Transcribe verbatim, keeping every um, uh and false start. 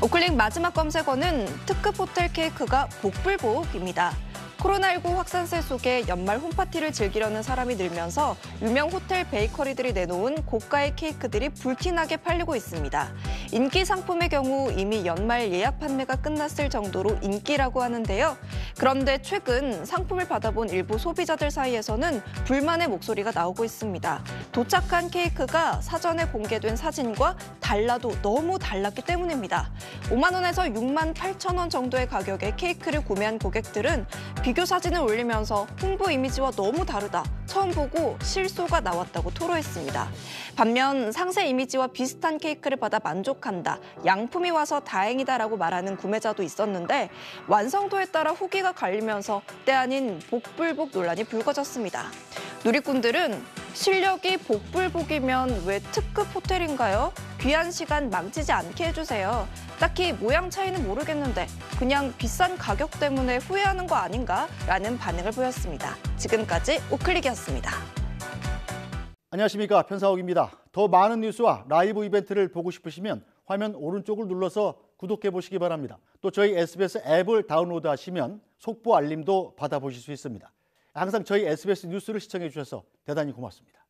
오클릭 마지막 검색어는 특급 호텔 케이크가 복불복입니다. 코로나십구 확산세 속에 연말 홈파티를 즐기려는 사람이 늘면서 유명 호텔 베이커리들이 내놓은 고가의 케이크들이 불티나게 팔리고 있습니다. 인기 상품의 경우 이미 연말 예약 판매가 끝났을 정도로 인기라고 하는데요. 그런데 최근 상품을 받아본 일부 소비자들 사이에서는 불만의 목소리가 나오고 있습니다. 도착한 케이크가 사전에 공개된 사진과 달라도 너무 달랐기 때문입니다. 오만 원에서 육만 팔천 원 정도의 가격의 케이크를 구매한 고객들은 비교 사진을 올리면서 홍보 이미지와 너무 다르다, 처음 보고 실소가 나왔다고 토로했습니다. 반면 상세 이미지와 비슷한 케이크를 받아 만족한다, 양품이 와서 다행이다라고 말하는 구매자도 있었는데 완성도에 따라 후기가 갈리면서 때 아닌 복불복 논란이 불거졌습니다. 누리꾼들은 실력이 복불복이면 왜 특급 호텔인가요? 귀한 시간 망치지 않게 해주세요. 딱히 모양 차이는 모르겠는데 그냥 비싼 가격 때문에 후회하는 거 아닌가? 라는 반응을 보였습니다. 지금까지 오클릭이었습니다. 안녕하십니까, 편사옥입니다. 더 많은 뉴스와 라이브 이벤트를 보고 싶으시면 화면 오른쪽을 눌러서 구독해 보시기 바랍니다. 또 저희 에스비에스 앱을 다운로드 하시면 속보 알림도 받아보실 수 있습니다. 항상 저희 에스비에스 뉴스를 시청해 주셔서 대단히 고맙습니다.